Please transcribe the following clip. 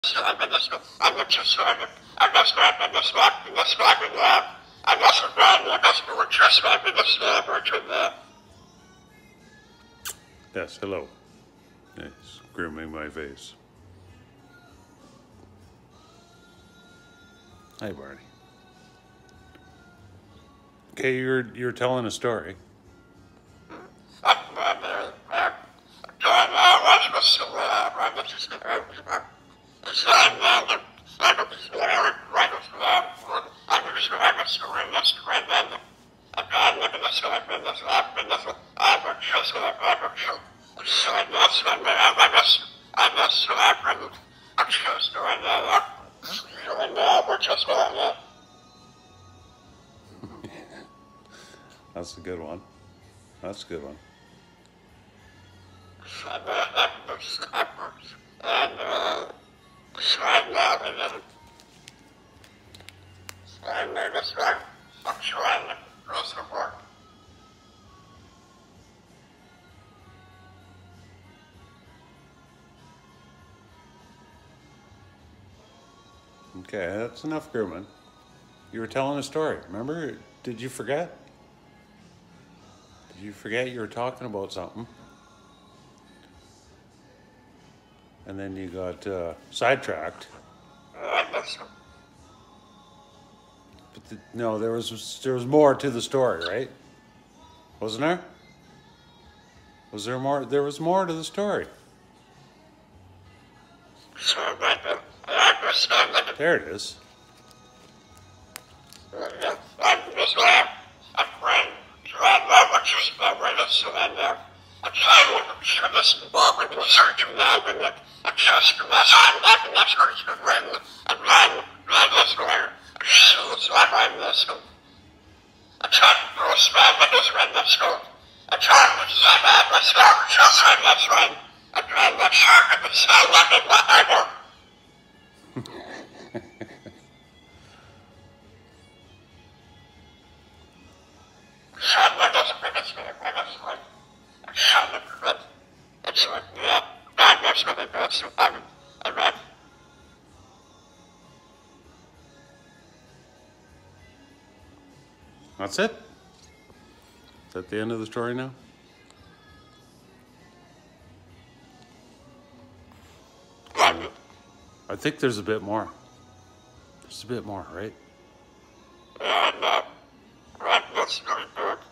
Yes, hello. Yes, grooming my face. Hi, Barney. Okay, you're telling a story. That's a good one. That's a good one. Okay, that's enough grooming. You were telling a story, remember? Did you forget? Did you forget you were talking about something? And then you got sidetracked. But no, there was more to the story, right? Wasn't there? Was there more? There was more to the story. There it is. That's it? Is that the end of the story now? I think there's a bit more. There's a bit more, right?